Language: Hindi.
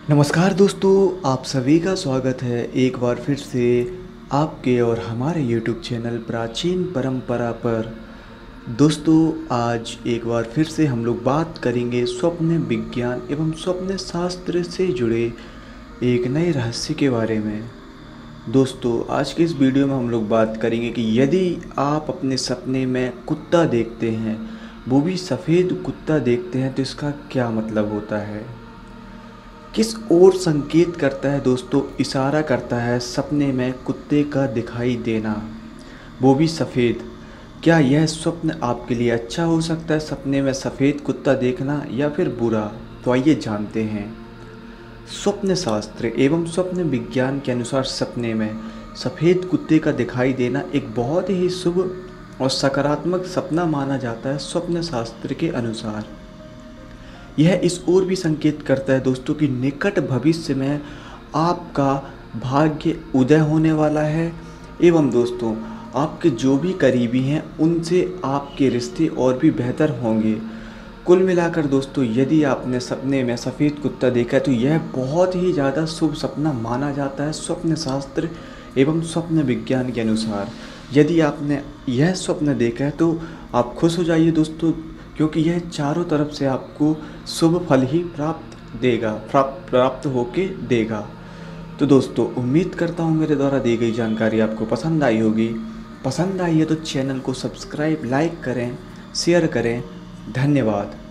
नमस्कार दोस्तों, आप सभी का स्वागत है एक बार फिर से आपके और हमारे YouTube चैनल प्राचीन परंपरा पर। दोस्तों, आज एक बार फिर से हम लोग बात करेंगे स्वप्न विज्ञान एवं स्वप्न शास्त्र से जुड़े एक नए रहस्य के बारे में। दोस्तों, आज के इस वीडियो में हम लोग बात करेंगे कि यदि आप अपने सपने में कुत्ता देखते हैं, वो भी सफ़ेद कुत्ता देखते हैं, तो इसका क्या मतलब होता है, किस ओर संकेत करता है। दोस्तों, इशारा करता है सपने में कुत्ते का दिखाई देना, वो भी सफ़ेद। क्या यह स्वप्न आपके लिए अच्छा हो सकता है, सपने में सफ़ेद कुत्ता देखना, या फिर बुरा? तो आइए जानते हैं। स्वप्न शास्त्र एवं स्वप्न विज्ञान के अनुसार सपने में सफ़ेद कुत्ते का दिखाई देना एक बहुत ही शुभ और सकारात्मक सपना माना जाता है। स्वप्न शास्त्र के अनुसार यह इस ओर भी संकेत करता है दोस्तों कि निकट भविष्य में आपका भाग्य उदय होने वाला है, एवं दोस्तों आपके जो भी करीबी हैं उनसे आपके रिश्ते और भी बेहतर होंगे। कुल मिलाकर दोस्तों, यदि आपने सपने में सफ़ेद कुत्ता देखा है तो यह बहुत ही ज़्यादा शुभ सपना माना जाता है स्वप्न शास्त्र एवं स्वप्न विज्ञान के अनुसार। यदि आपने यह स्वप्न देखा है तो आप खुश हो जाइए दोस्तों, क्योंकि यह चारों तरफ से आपको शुभ फल ही प्राप्त होके देगा। तो दोस्तों, उम्मीद करता हूँ मेरे द्वारा दी गई जानकारी आपको पसंद आई होगी। पसंद आई है तो चैनल को सब्सक्राइब, लाइक करें, शेयर करें। धन्यवाद।